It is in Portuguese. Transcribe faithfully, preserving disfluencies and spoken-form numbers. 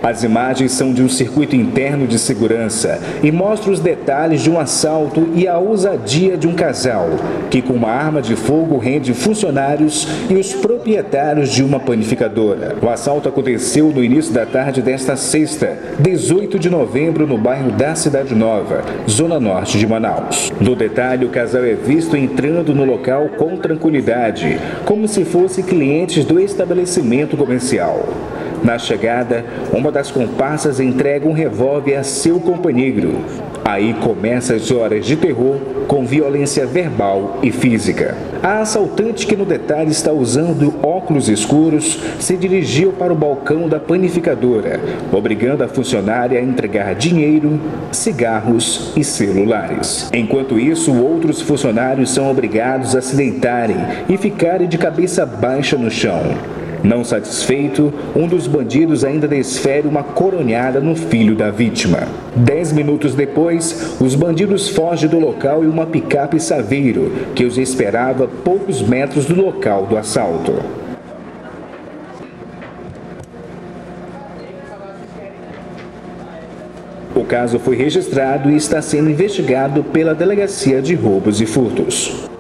As imagens são de um circuito interno de segurança e mostram os detalhes de um assalto e a ousadia de um casal, que com uma arma de fogo rende funcionários e os proprietários de uma panificadora. O assalto aconteceu no início da tarde desta sexta, dezoito de novembro, no bairro da Cidade Nova, zona norte de Manaus. No detalhe, o casal é visto entrando no local com tranquilidade, como se fossem clientes do estabelecimento comercial. Na chegada, uma das comparsas entrega um revólver a seu companheiro. Aí começam as horas de terror com violência verbal e física. A assaltante, que no detalhe está usando óculos escuros, se dirigiu para o balcão da panificadora, obrigando a funcionária a entregar dinheiro, cigarros e celulares. Enquanto isso, outros funcionários são obrigados a se deitarem e ficarem de cabeça baixa no chão. Não satisfeito, um dos bandidos ainda desfere uma coronhada no filho da vítima. Dez minutos depois, os bandidos fogem do local em uma picape Saveiro, que os esperava a poucos metros do local do assalto. O caso foi registrado e está sendo investigado pela Delegacia de Roubos e Furtos.